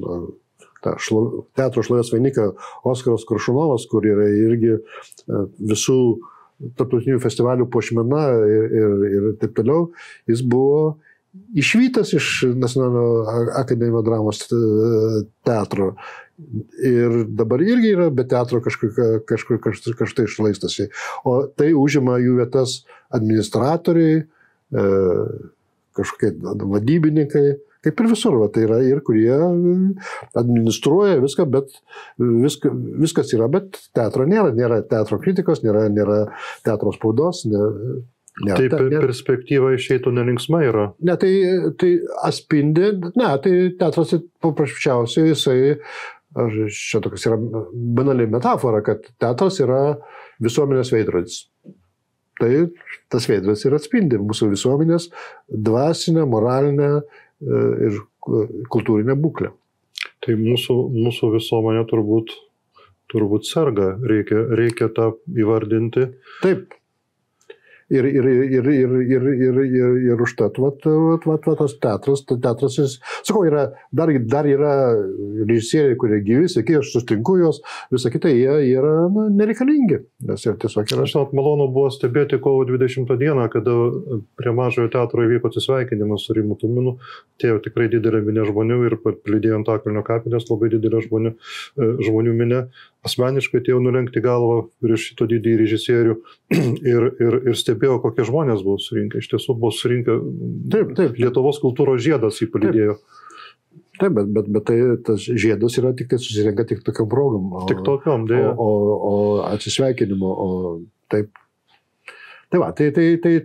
teatro šlovės vainiką, Oskaras Koršunovas, kur yra irgi visų tarptautinių festivalių puošmena ir taip toliau, jis buvo išvytas iš Nacionalinio akademinio dramos teatro. Ir dabar irgi yra be teatro kažkur išlaistasi. O tai užima jų vietas administratoriai, kažkokie vadybininkai, Kaip ir visur, tai yra ir kurie administruoja viską, bet viskas yra, bet teatro nėra. Nėra teatro kritikos, nėra teatro spaudos. Taip perspektyva išeitų nelinksma yra. Ne, tai atspindi, tai teatras paprasčiausiai jisai, čia tokias yra banali metafora, kad teatras yra visuomenės veidrodis. Tai tas veidrodis ir atspindi mūsų visuomenės dvasinę, moralinę ir kultūrinę būklę. Tai mūsų visuomenė turbūt serga, reikia tą įvardinti. Taip. Ir užtat, tas teatras, sakau, dar yra režisieriai, kurie gyvi, sakai, aš sustinku juos, visą kitą, jie yra nereikalingi, nes ir tiesiog yra. Žinot, malonu buvo stebėti kovo 20 dieną, kada prie Mažojo teatro įvyko atsisveikinimas su Rimu Tuminu, atėjo tikrai didelė minė žmonių ir palydėjo Antakalnio kapinės labai didelė žmonių minė. Asmeniškai atėjau nulenkti galvą prieš šito didį režisierių ir stebėjau, kokie žmonės buvo surinkę. Iš tiesų buvo surinkę Lietuvos kultūros žiedas jį palydėjo. Taip, bet tas žiedas yra tik tai susirenka tik tokiom progom. Tik tokiom, dėja. O atsisveikinimo, taip. Tai va, tai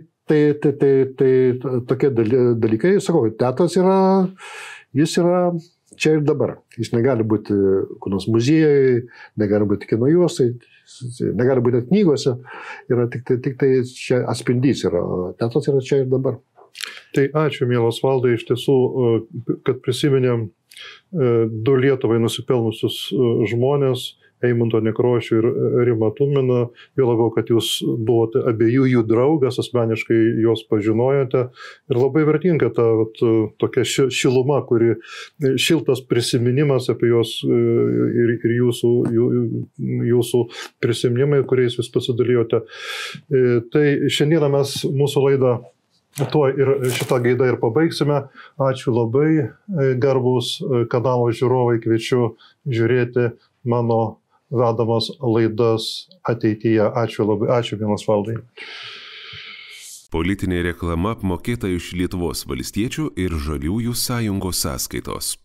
tokie dalykai, sakau, teatras jis yra čia ir dabar. Jis negali būti kunos muziejai, negali būti kino juostai, negali būti knygose. Yra tik tai čia atspindys yra. Teatras yra čia ir dabar. Tai ačiū, mielas Valdai, iš tiesų, kad prisiminėm du Lietuvai nusipelnusius žmonės, Eimunto Nekrošių ir Rimą Tuminą, jo labiau, kad jūs buvote abiejų jų draugas, asmeniškai juos pažinojote ir labai vertinga ta tokia šiluma, šiltas prisiminimas apie juos ir jūsų prisiminimai, kuriais jūs pasidalijote. Tai šiandieną mes mūsų laidą tuo ir šitą gaidą ir pabaigsime. Ačiū labai, garbūs kanalo žiūrovai, kviečiu žiūrėti mano vedamas laidas ateityje. Ačiū labai, ačiū, mielas Valdai. Politinė reklama apmokėta iš Lietuvos valstiečių ir Žaliųjų sąjungos sąskaitos.